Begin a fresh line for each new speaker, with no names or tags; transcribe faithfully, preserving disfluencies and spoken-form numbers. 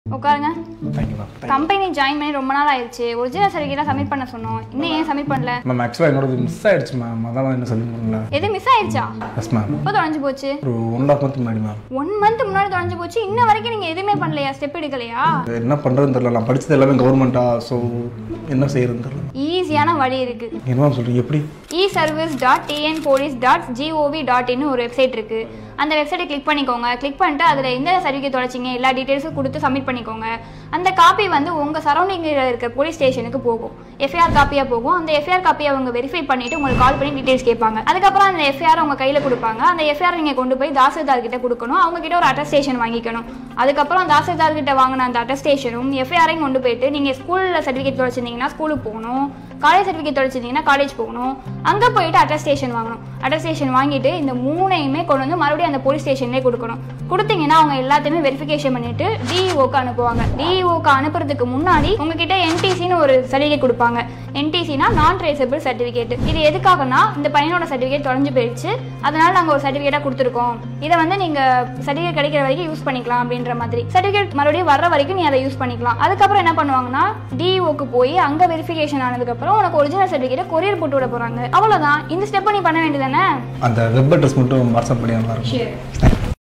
உட்காருங்க. Company join பண்ணி ரொம்ப நாள் ஆயிடுச்சு. ஒரிஜினல் சர்டிஃபிகேட் சப்மிட் பண்ண சொன்னோம். இன்னும் ஏன் சப்மிட் பண்ணல?
மேம் ஆக்சுவலாக என்னோட மிஸ் ஆயிடுச்சு மேம். அதான் என்ன சப்மிட் பண்ணல.
எது மிஸ் ஆயிடுச்சா?
Yes ma'am.
எப்போ தொலைஞ்சு போச்சு?
ஒரு ஒன் ஹாஃப் மந்த் முன்னாடி மேம்.
ஒன் மந்த் முன்னாடி தொலைஞ்சு போச்சு. இன்ன வரைக்கும் நீங்க எதுவுமே பண்ணலையா? ஸ்டெப் எடுக்கலையா?
என்ன பண்றதுன்னு தெரியல. நான் படிச்சது எல்லாமே கவர்மெண்டா. ஸோ என்ன செய்யறதுன்னு தெரியல.
ஈஸியான வழி இருக்கு.
என்ன மேம் சொல்றீங்க? எப்படி?
E service dot TN police dot GOV dot in ஒரு வெப்சைட் இருக்கு. அந்த வெப்சைட்டை கிளிக் பண்ணிக்கோங்க. கிளிக் பண்ணிட்டு அதில் எந்த சர்டிஃபிகேட் தொலைச்சிங்க எல்லா டீட்டெயில்ஸும் கொடுத்து சப்மிட் பண்ணிக்கோங்க. அந்த காப்பி வந்து உங்கள் சரௌண்டிங்கில் இருக்க போலீஸ் ஸ்டேஷனுக்கு போகும். எஃப்ஐஆர் காப்பியாக போகும். அந்த எஃப்ஐஆர் காப்பியை அவங்க வெரிஃபை பண்ணிவிட்டு உங்களுக்கு கால் பண்ணி டீட்டெயில்ஸ் கேட்பாங்க. அதுக்கப்புறம் அந்த எஃப்ஐஆர் உங்கள் கையில் கொடுப்பாங்க. அந்த எஃப்ஐஆர் நீங்கள் கொண்டு போய் தாசில்தார் கிட்ட கொடுக்கணும். அவங்க கிட்ட ஒரு அட்டஸ்டேஷன் வாங்கிக்கணும். அதுக்கப்புறம் தாசில்தார் கிட்ட வாங்கின அந்த அட்டஸ்டேஷனும் எஃப்ஐஆரையும் கொண்டு போயிட்டு நீங்கள் ஸ்கூலில் சர்டிஃபிகேட் தொலைச்சிருந்தீங்கன்னா ஸ்கூலுக்கு போகணும். காலேஜ் சர்டிஃபிகேட் தொலைச்சிருந்தீங்கன்னா காலேஜ் போகணும். அங்கே போயிட்டு அட்டஸ்டேஷன் வாங்கணும். அட்டஸ்டேஷன் வாங்கிட்டு இந்த மூணையுமே கொண்டு வந்து மறுபடியும் அந்த போலீஸ் ஸ்டேஷன்லேயே கொடுக்கணும். கொடுத்தீங்கன்னா அவங்க எல்லாத்தையுமே வெரிஃபிகேஷன் பண்ணிட்டு டிஇஓக்கு அனுப்புவாங்க. டிஇஓக்கு அனுப்புறதுக்கு முன்னாடி உங்ககிட்ட என்டிசின்னு ஒரு சர்டிஃபிகேட் கொடுப்பாங்க. என்டிசினா நான் ட்ரேசபிள் சர்டிஃபிகேட். இது எதுக்காகனா இந்த பையனோட சர்டிஃபிகேட் தொலைஞ்சு போயிடுச்சு, அதனால நாங்கள் ஒரு சர்டிஃபிகேட்டாக கொடுத்துருக்கோம். இதை வந்து நீங்கள் சர்டிஃபிகேட் கிடைக்கிற வரைக்கும் யூஸ் பண்ணிக்கலாம் அப்படின்ற மாதிரி. சர்டிஃபிகேட் மறுபடியும் வர்ற வரைக்கும் நீ அதை யூஸ் பண்ணிக்கலாம். அதுக்கப்புறம் என்ன பண்ணுவாங்கன்னா டிஇஓக்கு போய் அங்கே வெரிஃபிகேஷன் ஆனதுக்கப்புறம் உனக்கு ஒரிஜினல் சர்டிஃபிகேட்டை கொரியர் போட்டு விட போகிறாங்க. அவ்வளோதான். இந்த ஸ்டெப்பை நீ பண்ண வேண்டியதானே?
அந்த வெப் அட்ரஸ் மட்டும் வாட்ஸ்அப் பண்ணி நல்லா இருக்கும்.